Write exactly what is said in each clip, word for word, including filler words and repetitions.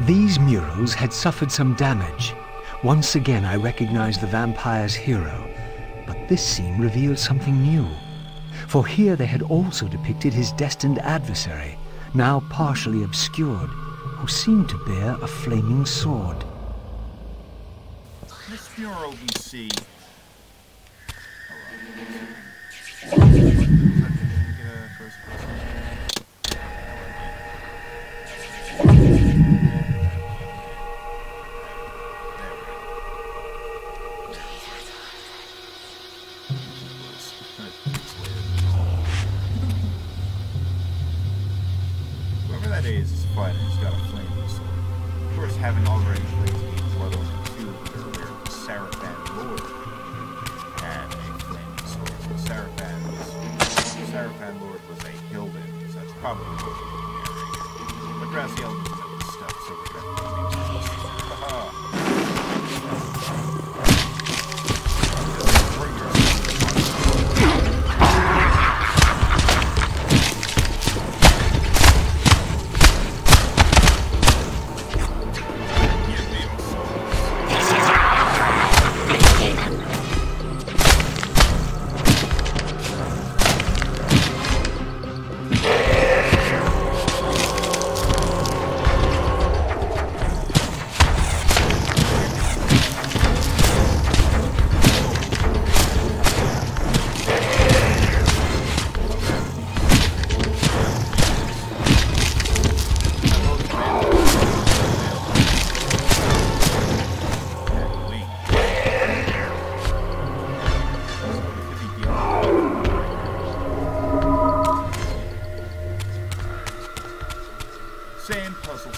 These murals had suffered some damage. Once again I recognized the vampire's hero, but this scene revealed something new. For here they had also depicted his destined adversary, now partially obscured, who seemed to bear a flaming sword. This mural we see. Whoever that is is fine. He's got a flaming sword. Of course, having already played Blood on the two earlier, the Sarafan Lord had a flaming sword. So Sarafan was the Sarafan Lord was a Hilden, so that's probably what we're looking at right here. But Graziel doesn't know this stuff, so we're definitely haha. Same puzzle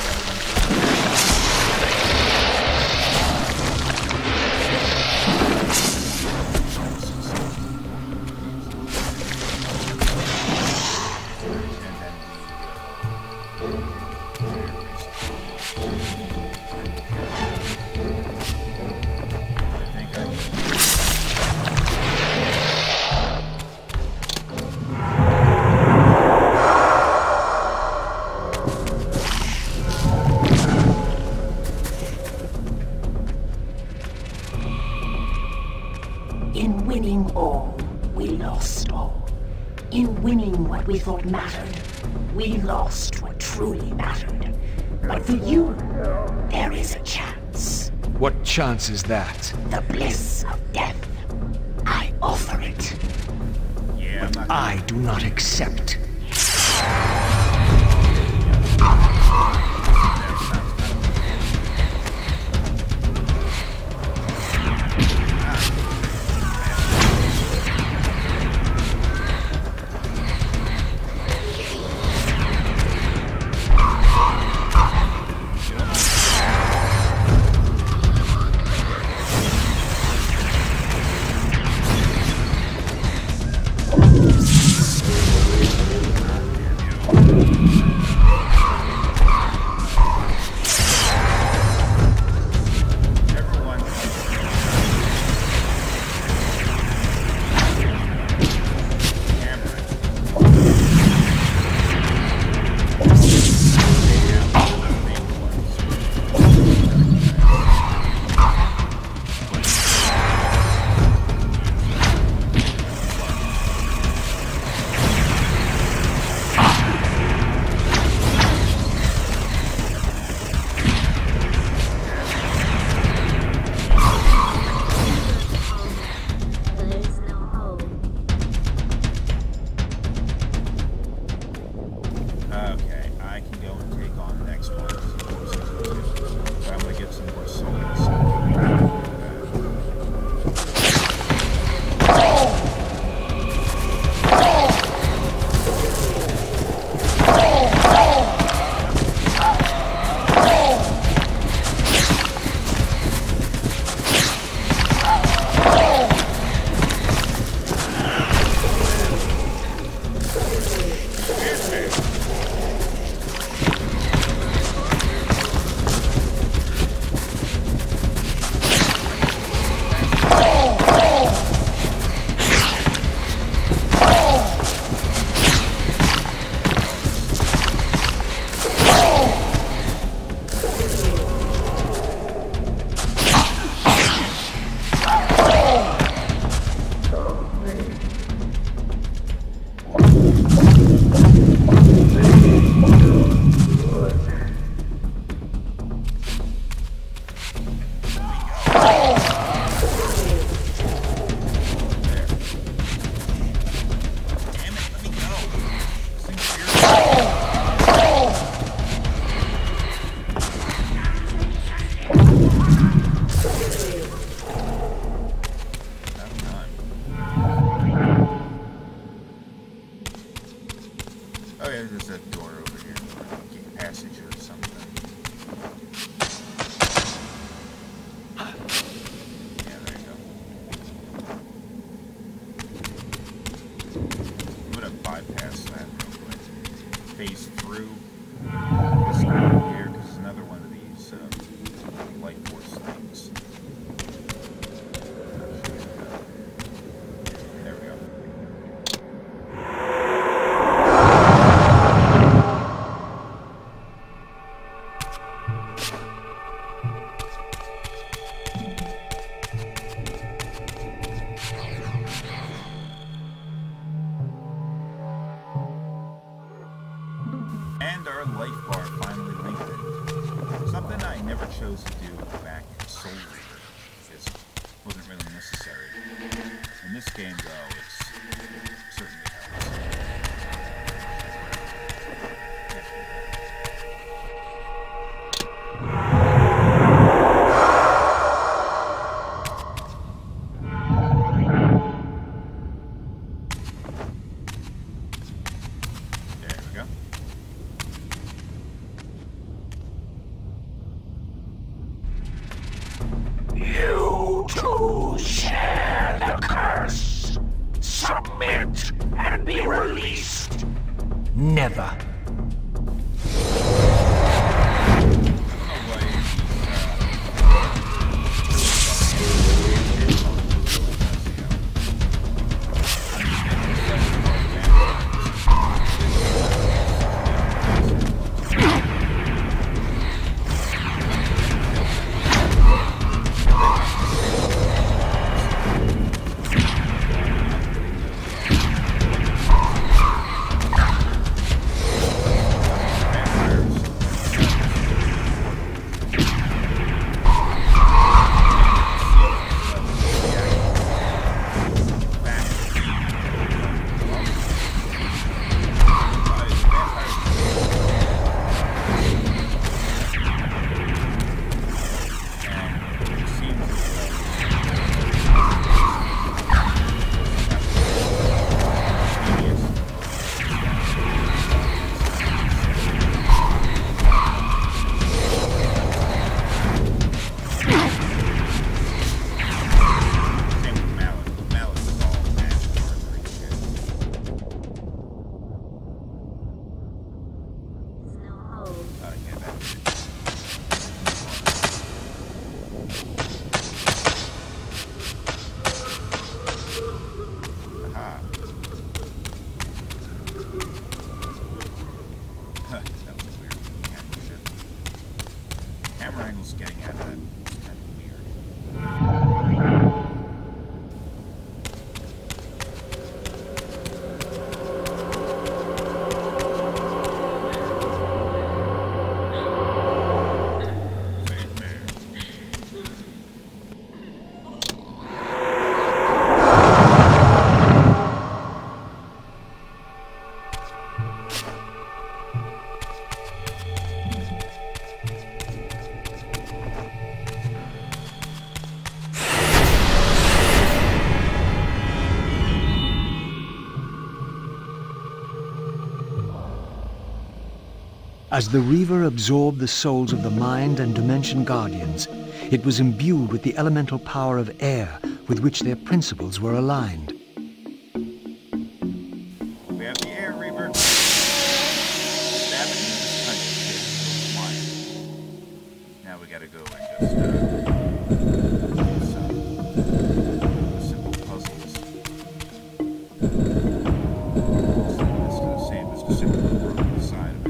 In winning all, we lost all. In winning what we thought mattered, we lost what truly mattered. But for you, there is a chance. What chance is that? The bliss of death. I offer it. Yeah, I'm not I do not accept. Oh yeah, there's a door over here. Gate passage or something. Yeah, there you go. I'm gonna bypass that real quick. Phase through this door here, because it's another one of these uh, light force things. There we go. And our life bar finally lengthened. Something I never chose to do back in Soul Reaver. It wasn't really necessary. In this game, though, it's, it certainly helps. There we go. You too share the curse. Submit and be released. Never. Getting out of that. It's kind of weird. As the Reaver absorbed the souls of the Mind and Dimension Guardians, it was imbued with the elemental power of air with which their principles were aligned. We have the air, Reaver. Stab it into this kind of shit. Fine. Now we gotta go and just, uh, do some simple puzzles. It's gonna save us just simply broken the side of it.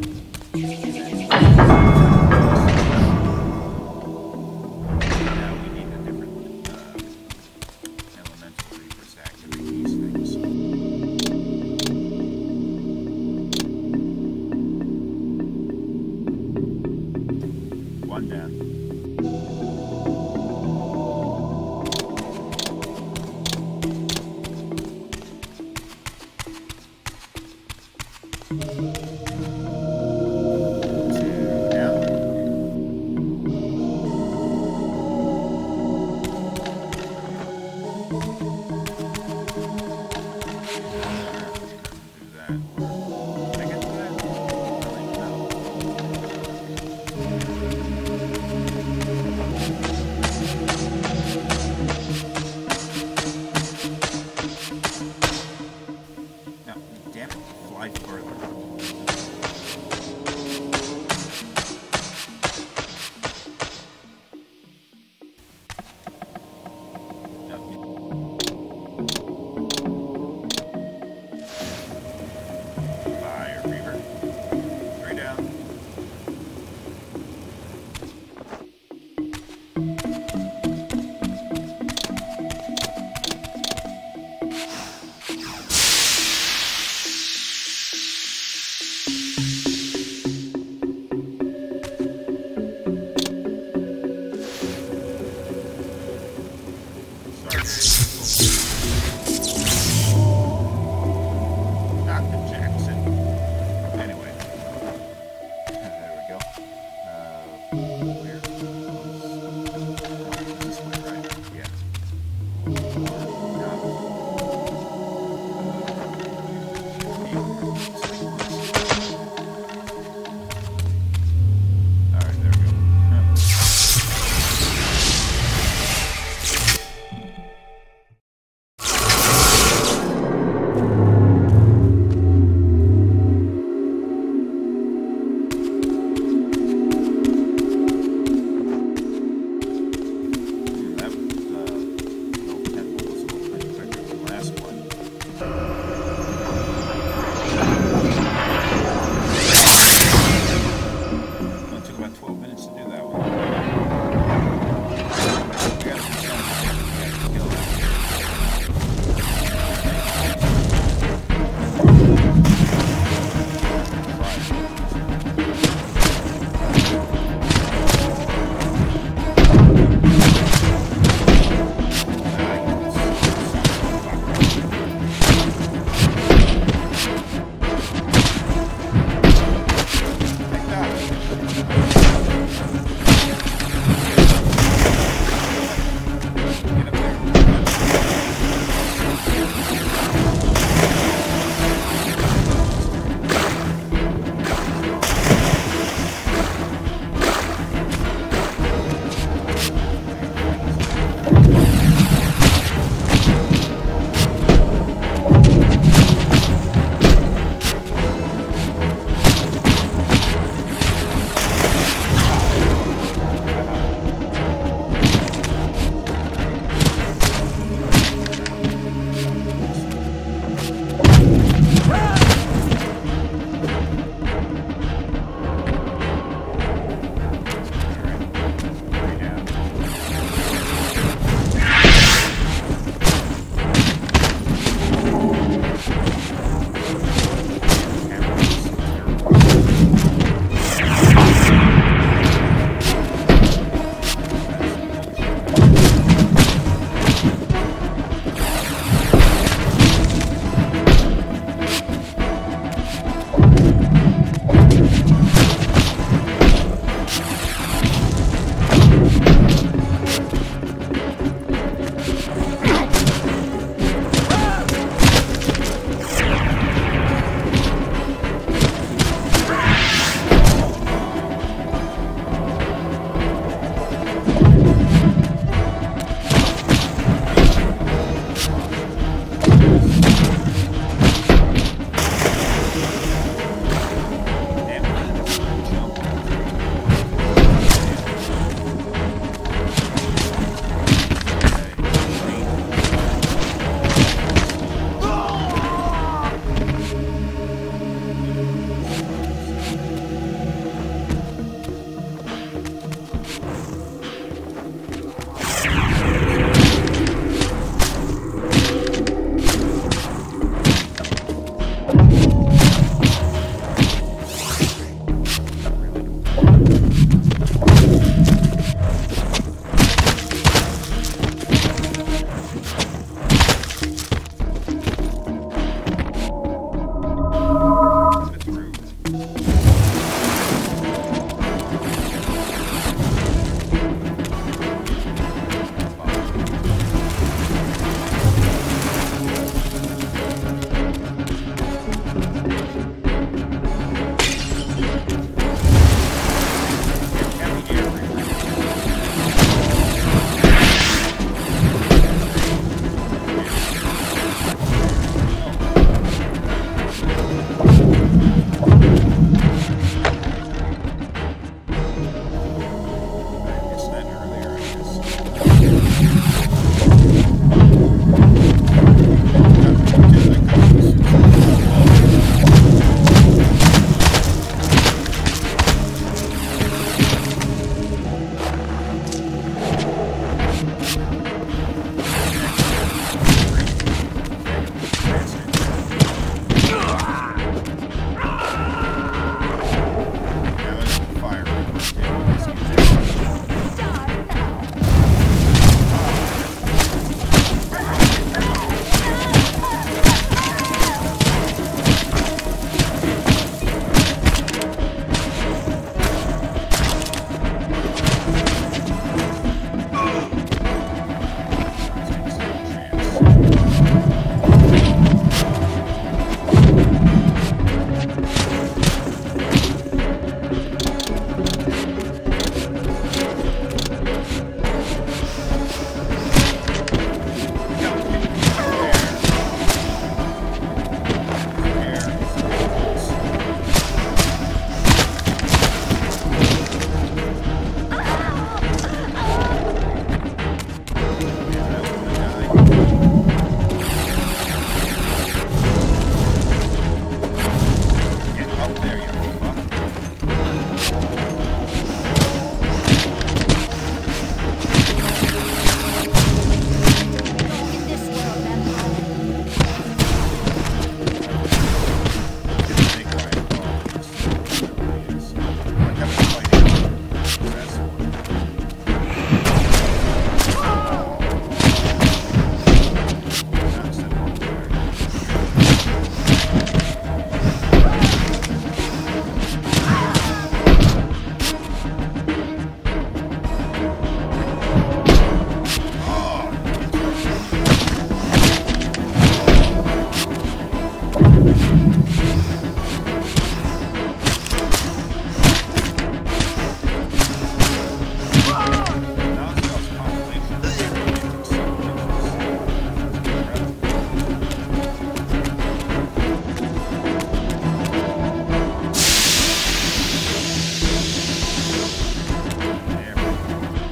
Now we need a different, uh, elemental Reavers to activate these things. One down. Two down. Do that. Can I get to that?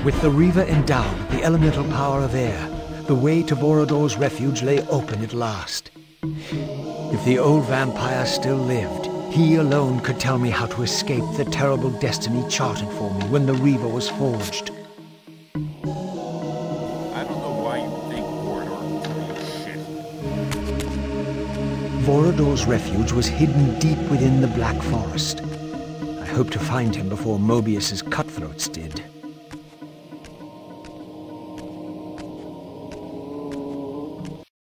With the Reaver endowed with the elemental power of air, the way to Vorador's refuge lay open at last. If the old vampire still lived, he alone could tell me how to escape the terrible destiny charted for me when the Reaver was forged. I don't know why you think Vorador is shit. Vorador's refuge was hidden deep within the Black Forest. I hoped to find him before Mobius's cutthroats did.